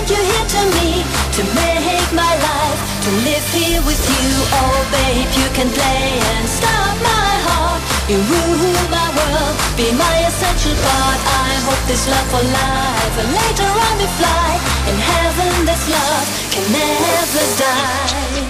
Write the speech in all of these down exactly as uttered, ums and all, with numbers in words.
you here to me, to make my life, to live here with you. Oh babe, you can play and stop my heart. You rule my world, be my essential part. I hope this love for life, and later on we fly. In heaven this love can never die.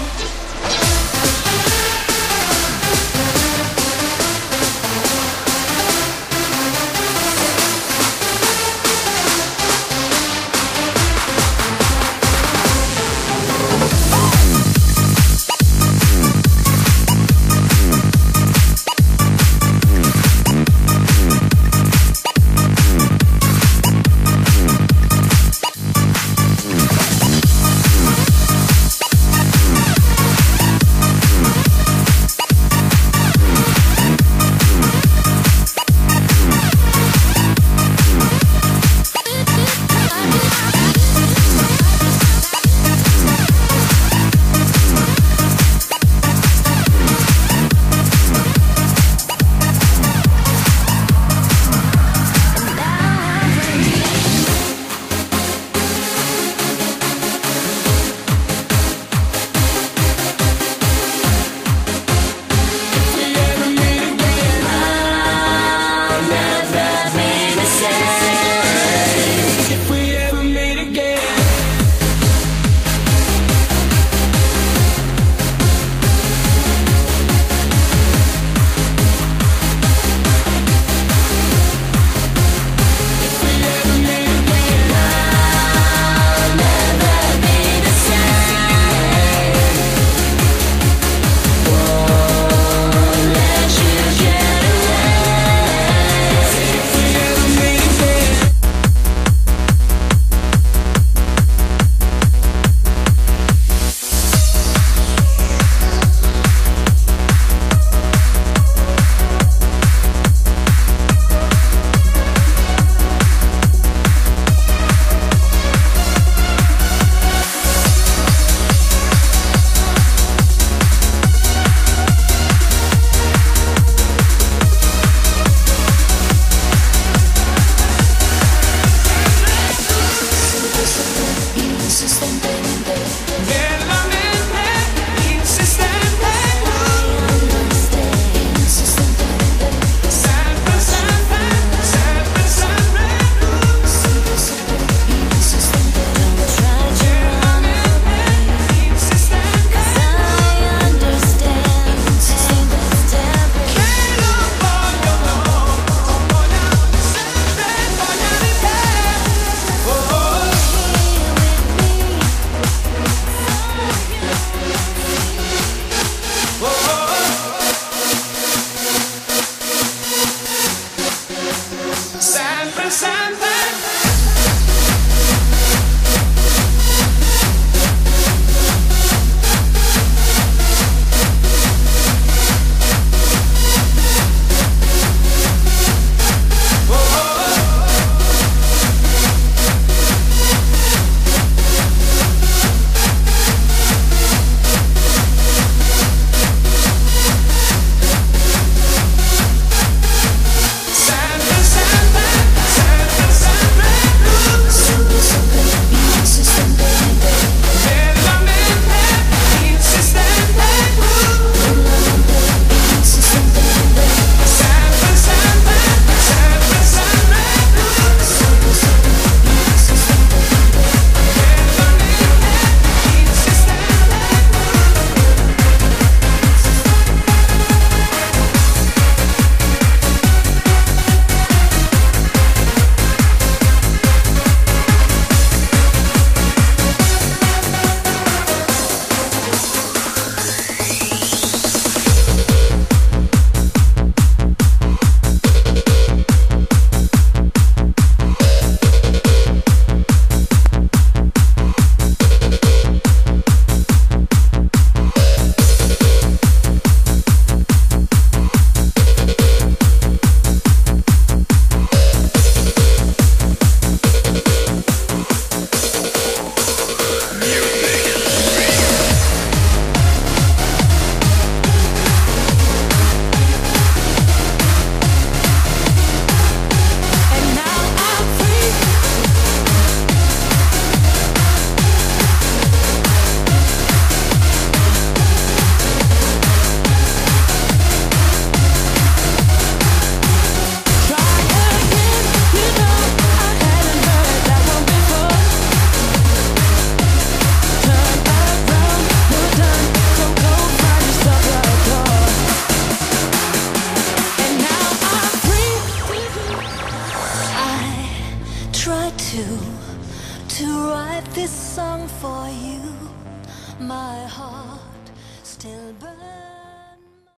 to write this song for you. My heart still burns.